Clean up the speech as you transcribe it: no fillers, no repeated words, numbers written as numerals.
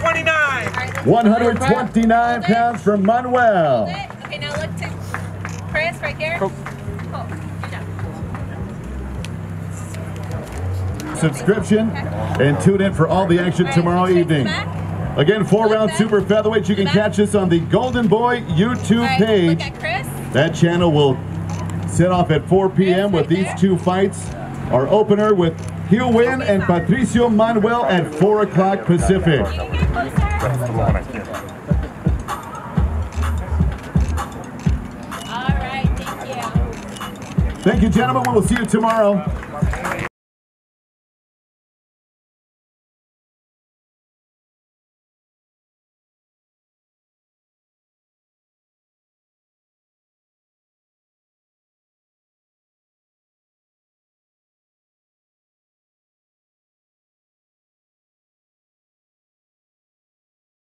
129. 129 pounds from Manuel. Okay, now look to Chris right here. Cool. Good job. Subscription and tune in for all the action tomorrow evening. Again, 4-round super featherweight. You can catch us on the Golden Boy YouTube page. Look at Chris. That channel will set off at 4 p.m. with these two fights. Our opener with Hugh Wynn and Patricio Manuel at 4 o'clock Pacific. You can get closer. All right, thank you. Thank you, gentlemen. We will see you tomorrow.